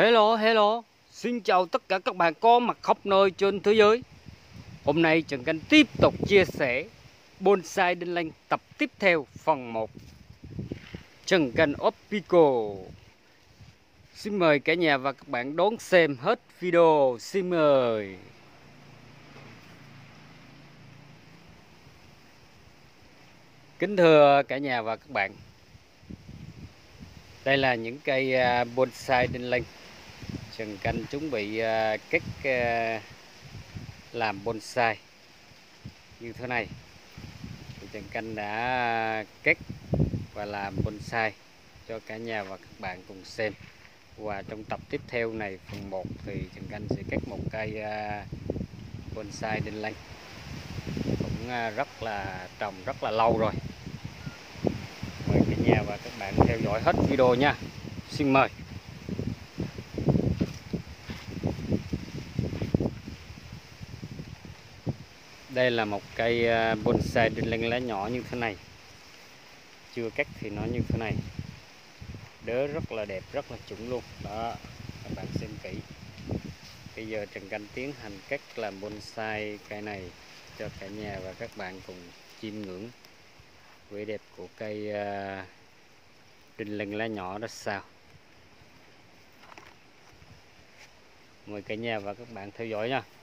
Hello, hello. Xin chào tất cả các bạn có mặt khắp nơi trên thế giới. Hôm nay Trần Canh tiếp tục chia sẻ bonsai đinh lăng tập tiếp theo phần 1. Trần Canh Official. Xin mời cả nhà và các bạn đón xem hết video. Xin mời. Kính thưa cả nhà và các bạn, đây là những cây bonsai đinh lăng Trần Canh chuẩn bị cắt làm bonsai như thế này. Thì Trần Canh đã cắt và làm bonsai cho cả nhà và các bạn cùng xem. Và trong tập tiếp theo này, phần 1, thì Trần Canh sẽ cắt một cây bonsai đinh lăng cũng trồng rất là lâu rồi. Mời cả nhà và các bạn theo dõi hết video nha. Xin mời. Đây là một cây bonsai đinh lăng lá nhỏ như thế này. Chưa cắt thì nó như thế này. Đớ rất là đẹp, rất là chuẩn luôn. Đó, các bạn xem kỹ. Bây giờ Trần Canh tiến hành cắt làm bonsai cây này cho cả nhà và các bạn cùng chiêm ngưỡng vẻ đẹp của cây đinh lăng lá nhỏ đó sao. Mời cả nhà và các bạn theo dõi nha.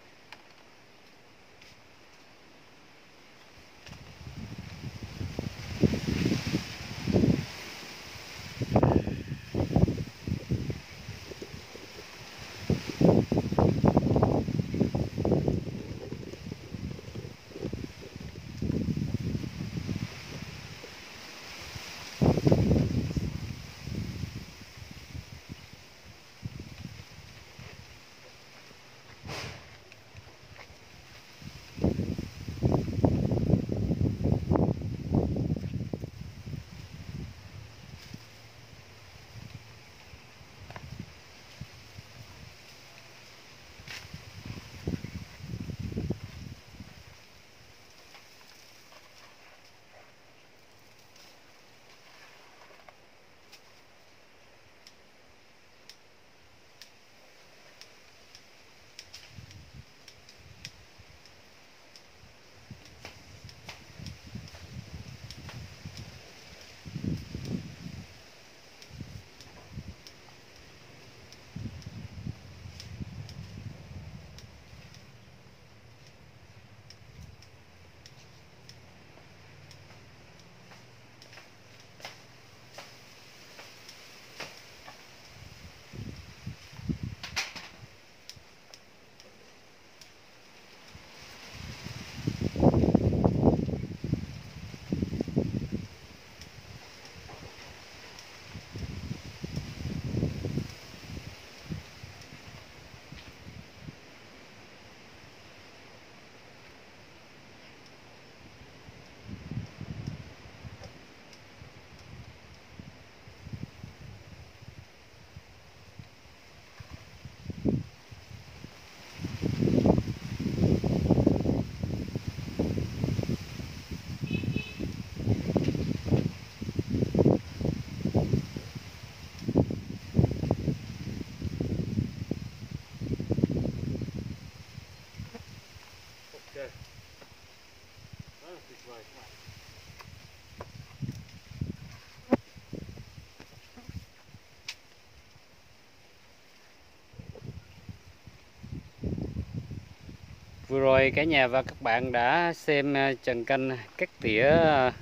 Vừa rồi cả nhà và các bạn đã xem Trần Canh cắt tỉa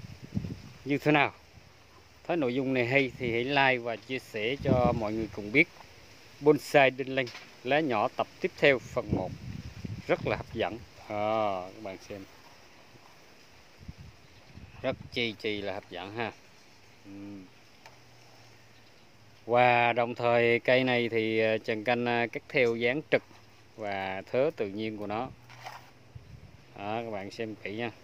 như thế nào. Thấy nội dung này hay thì hãy like và chia sẻ cho mọi người cùng biết. Bonsai đinh lăng lá nhỏ tập tiếp theo phần 1 rất là hấp dẫn. Các bạn xem, rất chi là hấp dẫn ha. Và đồng thời cây này thì Trần Canh cắt theo dáng trực và thớ tự nhiên của nó. Đó, các bạn xem kỹ nha.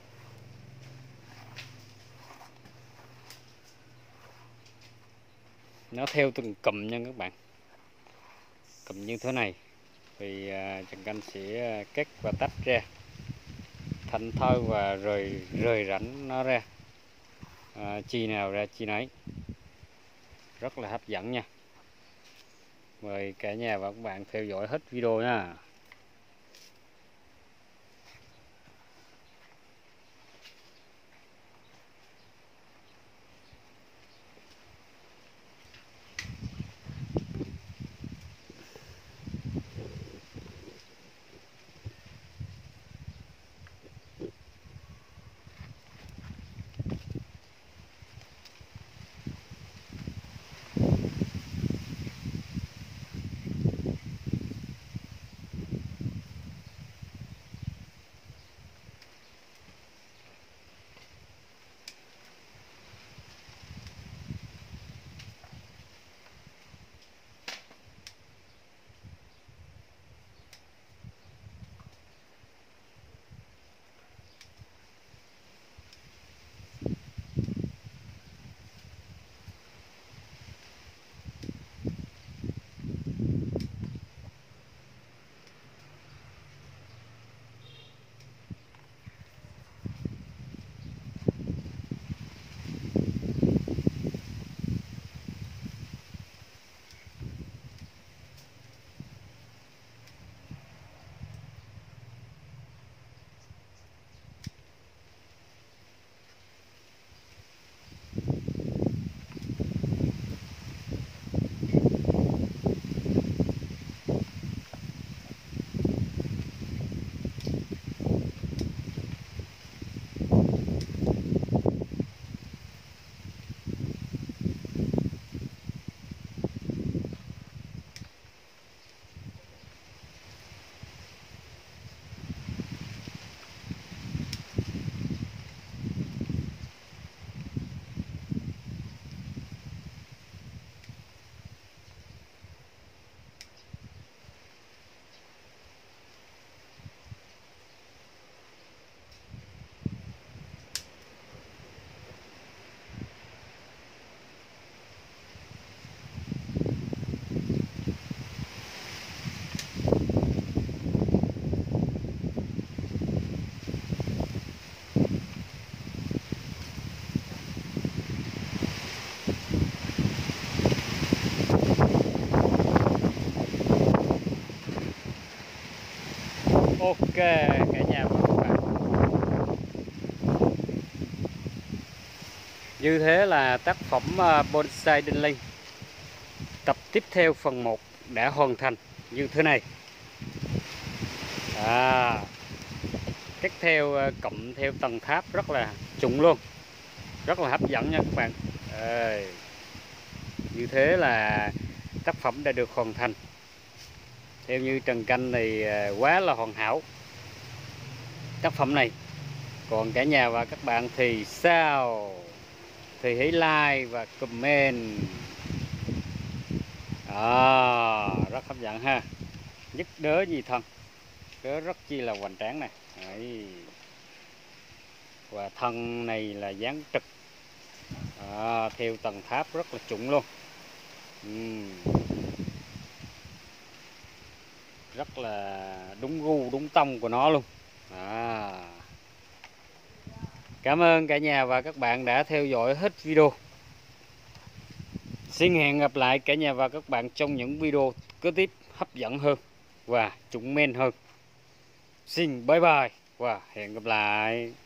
Nó theo từng cụm nha các bạn. Cụm như thế này thì Trần Canh sẽ cắt và tách ra thanh thơi và rời rãnh nó ra, chi nào ra chi nấy. Rất là hấp dẫn nha. Mời cả nhà và các bạn theo dõi hết video nha. Ok cả nhà và các bạn, như thế là tác phẩm bonsai Đinh Linh tập tiếp theo phần 1 đã hoàn thành như thế này. Cách theo cộng theo tầng tháp rất là trùng luôn, rất là hấp dẫn nha các bạn. Như thế là tác phẩm đã được hoàn thành theo như Trần Canh thì quá là hoàn hảo tác phẩm này. Còn cả nhà và các bạn thì sao? Thì hãy like và comment. Rất hấp dẫn ha. Nhất đớ gì thân, đớ rất chi là hoành tráng này. Đấy. Và thân này là dáng trực, theo tầng tháp rất là chuẩn luôn. Rất là đúng gu đúng tông của nó luôn. Cảm ơn cả nhà và các bạn đã theo dõi hết video. Xin hẹn gặp lại cả nhà và các bạn trong những video kế tiếp hấp dẫn hơn và chuẩn men hơn. Xin bye bye và hẹn gặp lại.